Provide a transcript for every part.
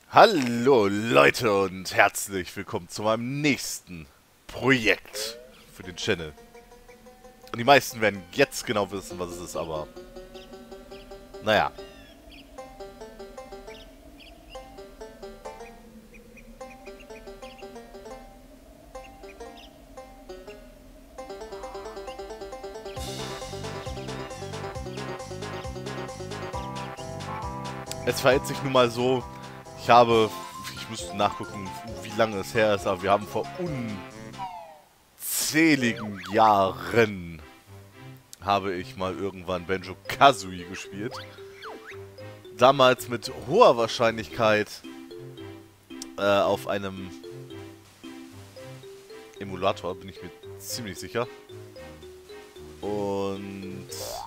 Hallo Leute und herzlich willkommen zu meinem nächsten Projekt für den Channel. Und die meisten werden jetzt genau wissen, was es ist, aber naja. Es verhält sich nun mal so, ich müsste nachgucken, wie lange es her ist, aber wir haben vor unzähligen Jahren habe ich mal irgendwann Banjo-Kazooie gespielt. Damals mit hoher Wahrscheinlichkeit auf einem Emulator, bin ich mir ziemlich sicher. Und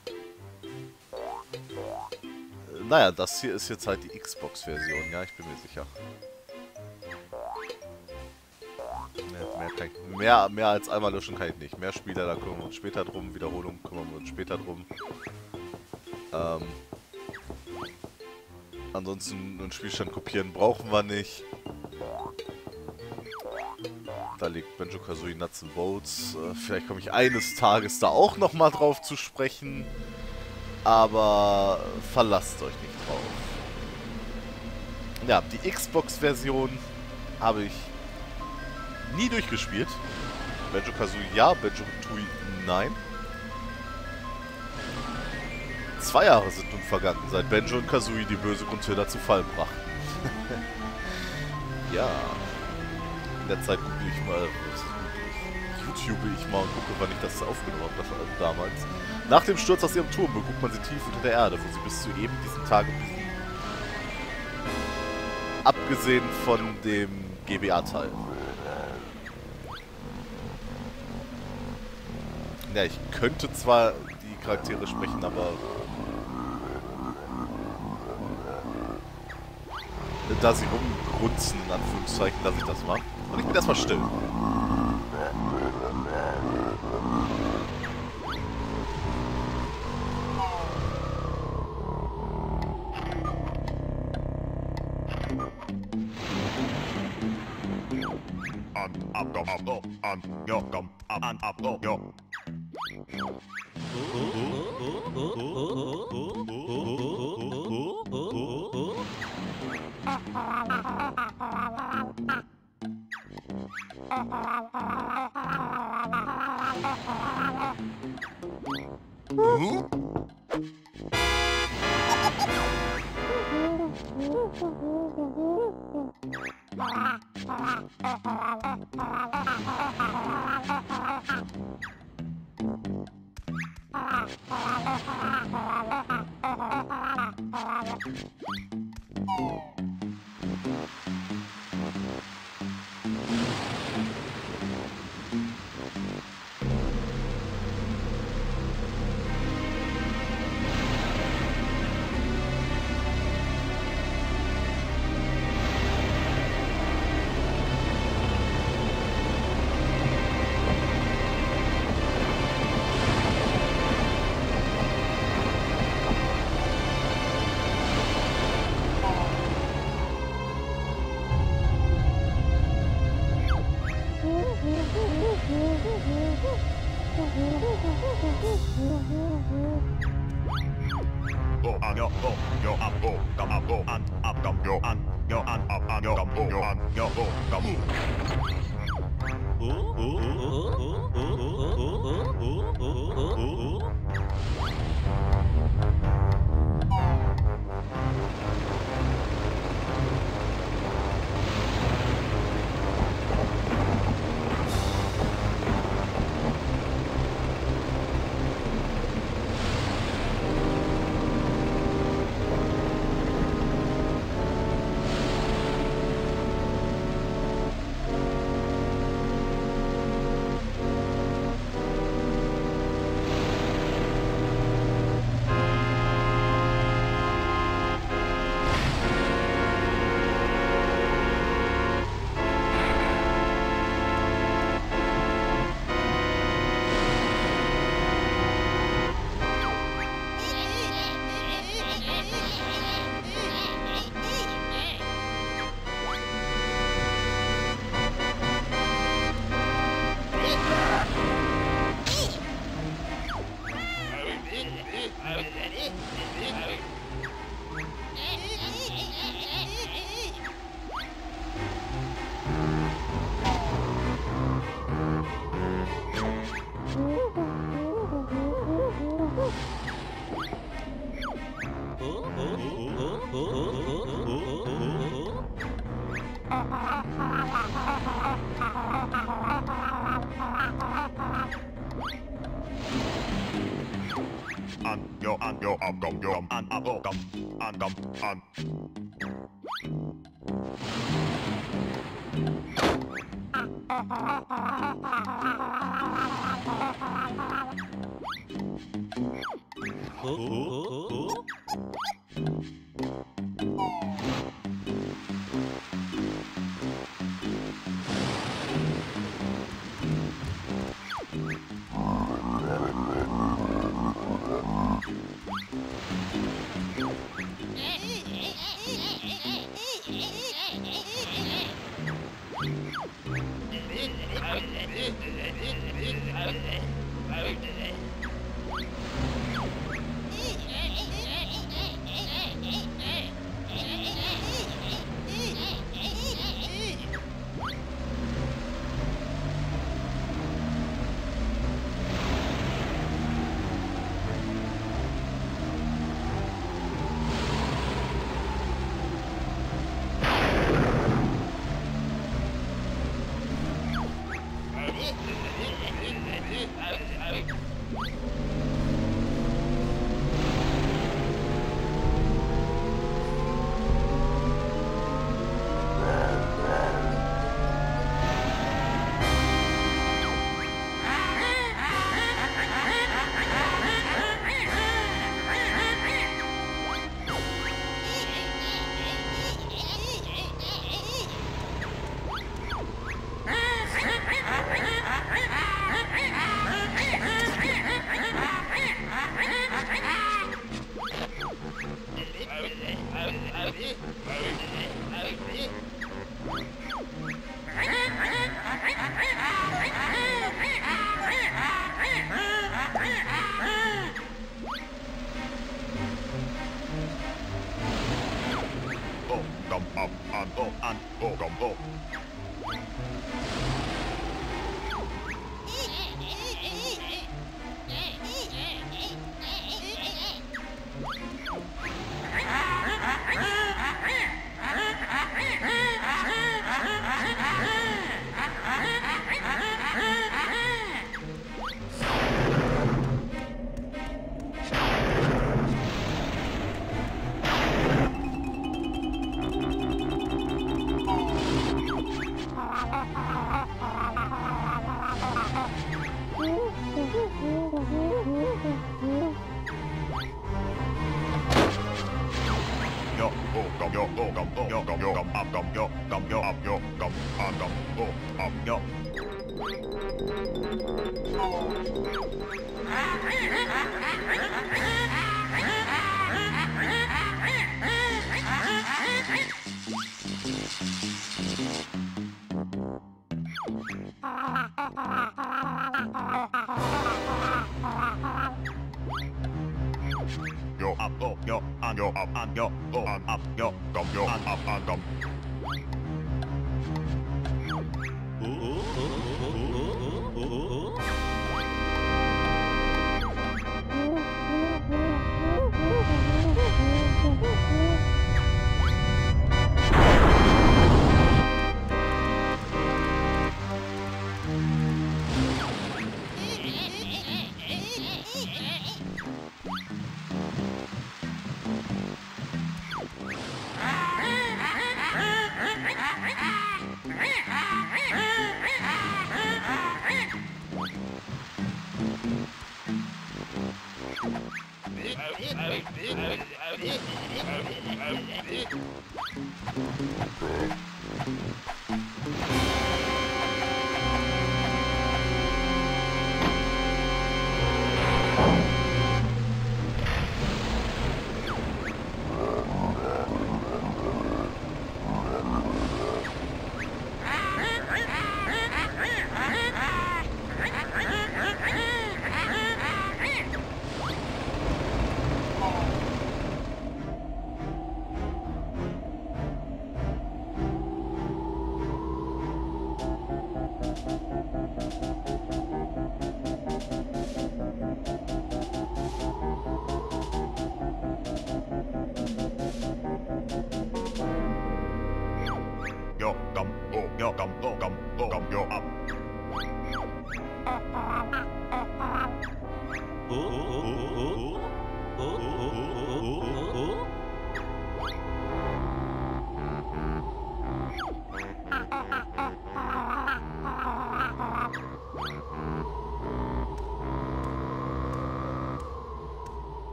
naja, das hier ist jetzt halt die Xbox-Version, ja, ich bin mir sicher. Mehr als einmal löschen kann ich nicht. Mehr Spieler, da kümmern wir uns später drum. Wiederholung kümmern wir uns später drum. Ansonsten einen Spielstand kopieren brauchen wir nicht. Da liegt Banjo-Kazooie Nuts and Bolts. Vielleicht komme ich eines Tages da auch nochmal drauf zu sprechen. Aber verlasst euch nicht drauf. Ja, die Xbox-Version habe ich nie durchgespielt. Banjo-Kazooie ja, Banjo-Tooie nein. 2 Jahre sind nun vergangen, seit Banjo und Kazooie die böse Gruntilda zu Fall brachten. Ja. In der Zeit gucke ich mal, YouTube ich mal und gucke, wann ich das aufgenommen habe, das war damals. Nach dem Sturz aus ihrem Turm beguckt man sie tief unter der Erde, wo sie bis zu eben diesen Tagen, abgesehen von dem GBA-Teil. Ja, ich könnte zwar die Charaktere sprechen, aber da sie rumgrunzen, in Anführungszeichen, lasse ich das mal. Und ich bin erstmal still.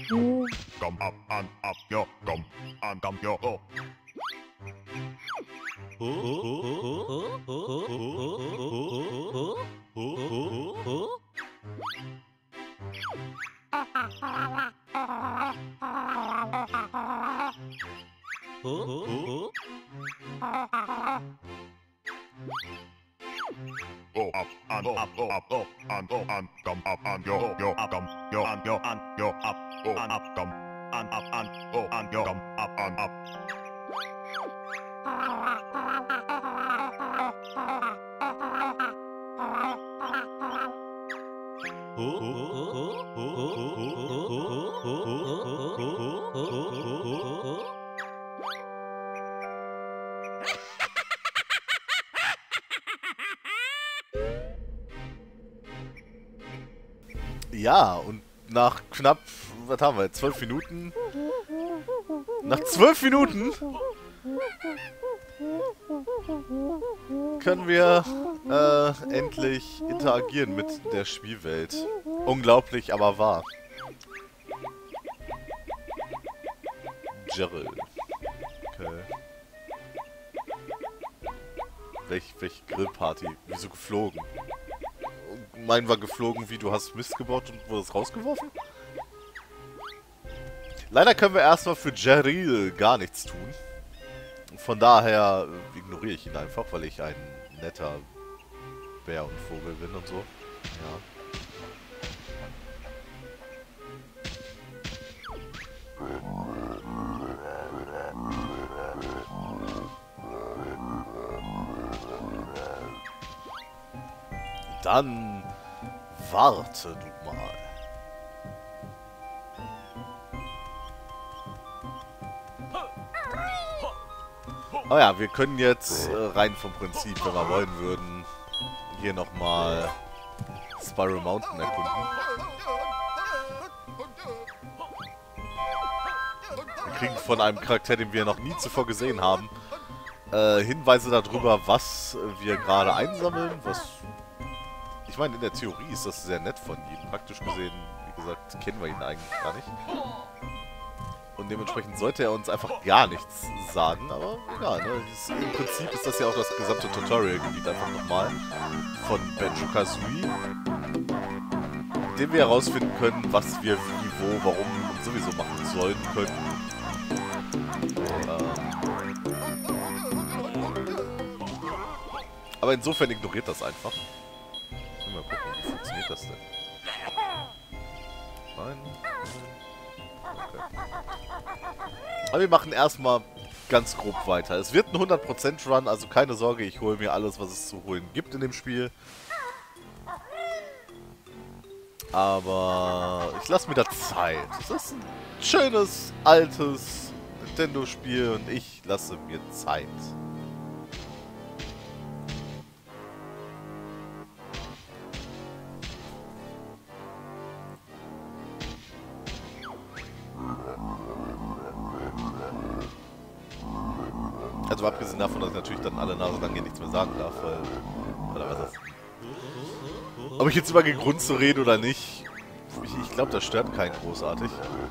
Come up and up, yo, come and up, yo. Go up and up, go up, go and go and come up and yo, yo, come, yo and yo up, go and up, come and up and go and yo, come up and up. Ja, und nach knapp, was haben wir, 12 Minuten? Nach 12 Minuten können wir endlich interagieren mit der Spielwelt. Unglaublich, aber wahr. Gerald. Okay. Welch Grillparty? Wieso geflogen? Meinen war geflogen, wie du hast Mist gebaut und wurdest rausgeworfen? Leider können wir erstmal für Jeril gar nichts tun. Von daher ignoriere ich ihn einfach, weil ich ein netter Bär und Vogel bin und so. Ja. Dann warte du mal. Oh ja, wir können jetzt rein vom Prinzip, wenn wir wollen würden, hier nochmal Spiral Mountain erkunden. Wir kriegen von einem Charakter, den wir noch nie zuvor gesehen haben, Hinweise darüber, was wir gerade einsammeln, was... Ich meine, in der Theorie ist das sehr nett von ihm. Praktisch gesehen, wie gesagt, kennen wir ihn eigentlich gar nicht. Und dementsprechend sollte er uns einfach gar nichts sagen, aber egal, ne? Im Prinzip ist das ja auch das gesamte Tutorial-Gebiet einfach nochmal von Banjo-Kazooie, in dem wir herausfinden können, was wir wie, wo, warum und sowieso machen sollen können. Aber insofern ignoriert das einfach. Mal gucken, wie funktioniert das denn? Nein. Okay. Aber wir machen erstmal ganz grob weiter. Es wird ein 100% Run, also keine Sorge, ich hole mir alles, was es zu holen gibt in dem Spiel. Aber ich lasse mir da Zeit. Es ist ein schönes, altes Nintendo-Spiel und ich lasse mir Zeit. Also abgesehen davon, dass ich natürlich dann alle Nase lang hier nichts mehr sagen darf, weil... Oder was ist das? Ob ich jetzt immer gegrunzt zu reden oder nicht, ich glaube, das stört keinen großartig.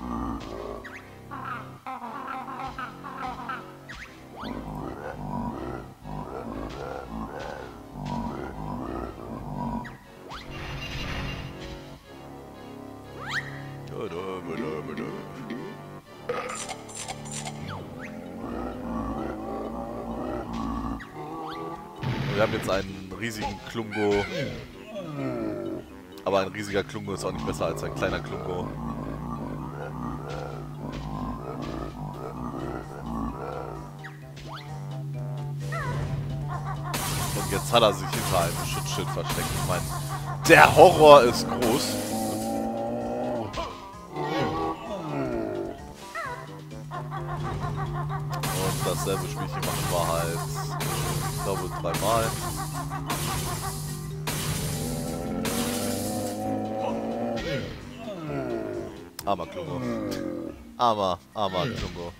Wir haben jetzt einen riesigen Klungo. Aber ein riesiger Klungo ist auch nicht besser als ein kleiner Klungo. Und jetzt hat er sich hinter einem Schutzschild versteckt. Ich meine, der Horror ist groß. Und dasselbe Spielchen machen wir halt, ich glaube, 3-mal. Armer Klungo. Armer Klungo.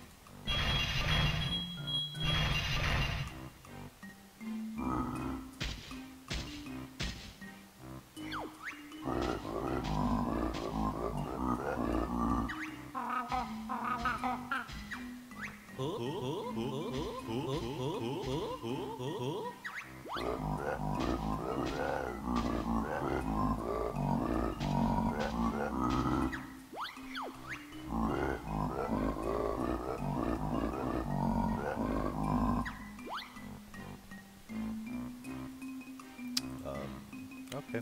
Okay.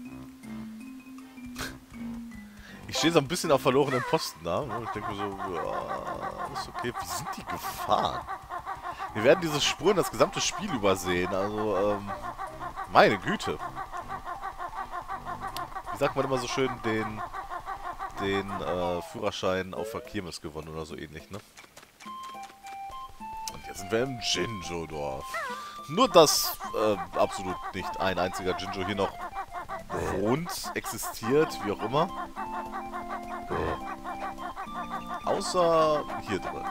Ich stehe so ein bisschen auf verlorenen Posten da. Ich denke so, ja, ist okay. Wie sind die gefahren? Wir werden diese Spuren das gesamte Spiel übersehen. Also, meine Güte. Wie sagt man immer so schön, den Führerschein auf der Kirmes gewonnen oder so ähnlich, ne? Und jetzt sind wir im Jinjo-Dorf. Nur, dass absolut nicht ein einziger Jinjo hier noch wohnt, existiert, wie auch immer. Außer hier drin.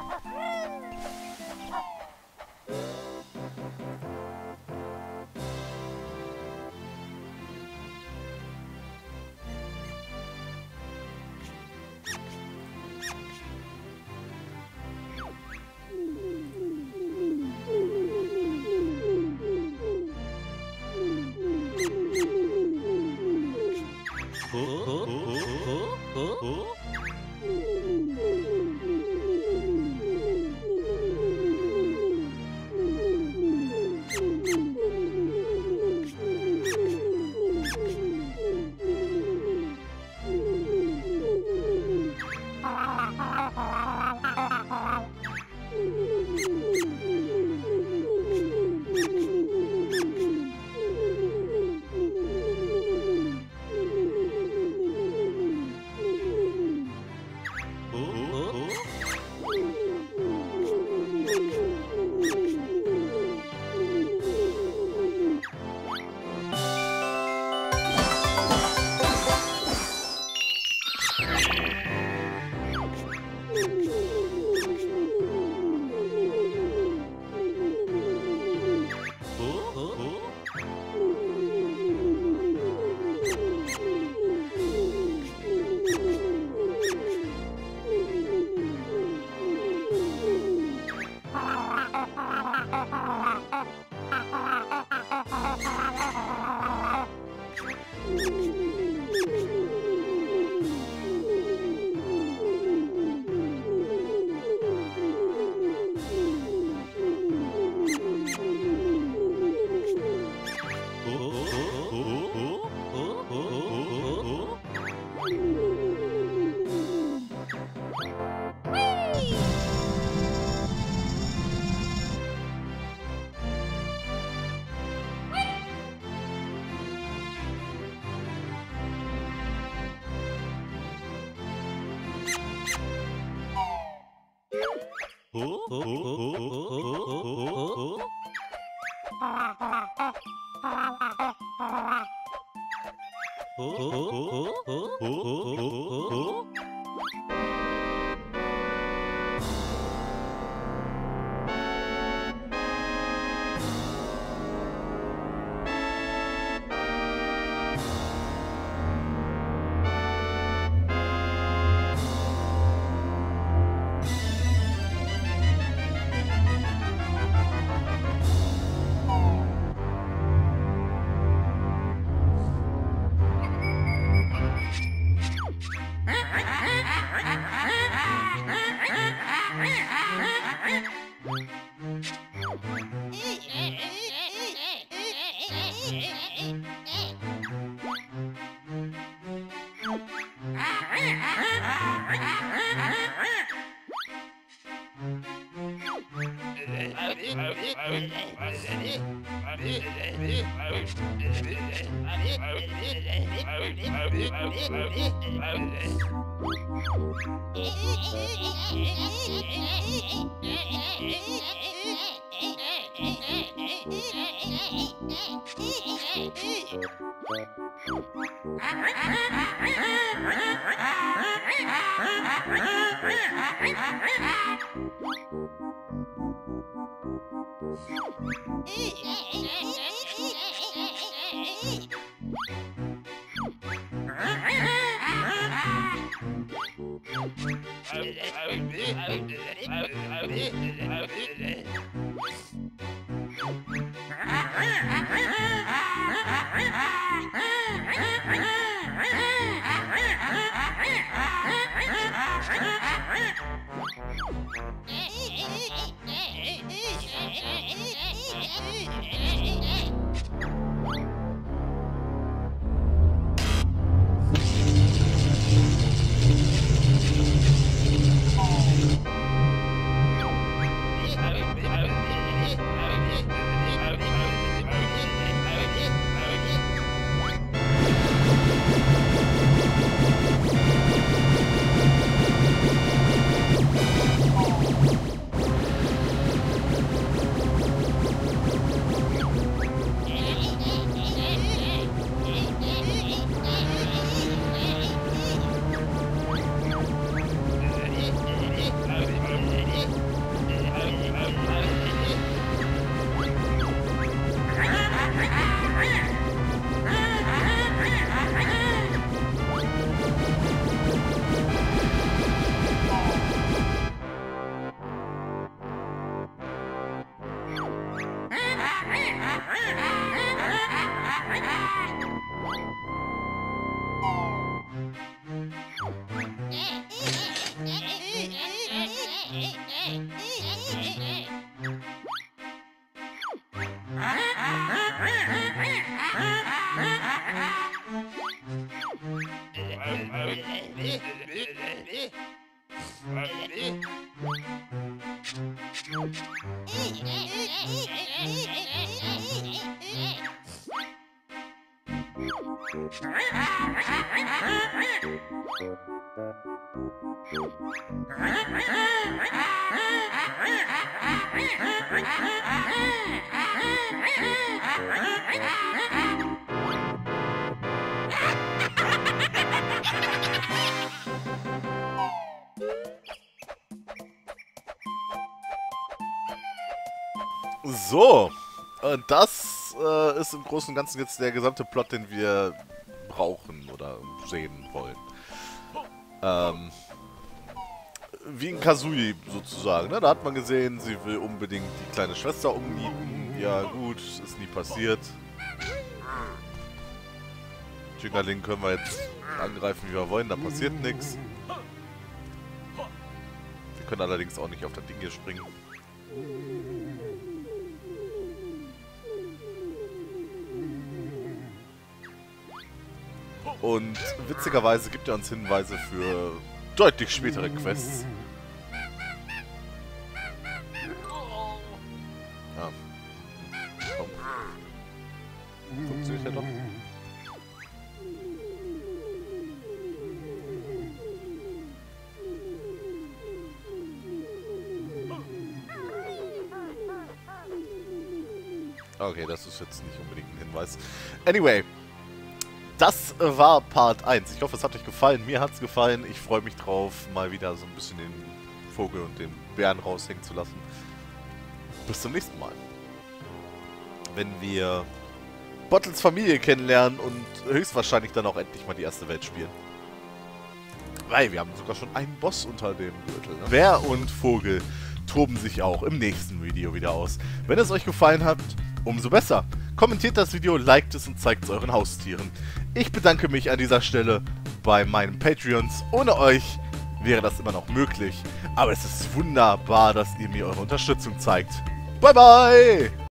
So, das ist im Großen und Ganzen jetzt der gesamte Plot, den wir brauchen oder sehen wollen. Wie in Kazooie sozusagen, ne? Da hat man gesehen, sie will unbedingt die kleine Schwester umnieten. Ja gut, ist nie passiert. Jingaling können wir jetzt angreifen, wie wir wollen, da passiert nichts. Wir können allerdings auch nicht auf das Ding hier springen. Und witzigerweise gibt er uns Hinweise für deutlich spätere Quests. Ja. Komm. Funktioniert ja doch. Okay, das ist jetzt nicht unbedingt ein Hinweis. Anyway. Das war Part 1. Ich hoffe, es hat euch gefallen. Mir hat es gefallen. Ich freue mich drauf, mal wieder so ein bisschen den Vogel und den Bären raushängen zu lassen. Bis zum nächsten Mal. Wenn wir Bottles Familie kennenlernen und höchstwahrscheinlich dann auch endlich mal die erste Welt spielen. Weil wir haben sogar schon einen Boss unter dem Gürtel. Ne? Bär und Vogel toben sich auch im nächsten Video wieder aus. Wenn es euch gefallen hat, umso besser. Kommentiert das Video, liked es und zeigt es euren Haustieren. Ich bedanke mich an dieser Stelle bei meinen Patreons. Ohne euch wäre das immer noch möglich. Aber es ist wunderbar, dass ihr mir eure Unterstützung zeigt. Bye bye!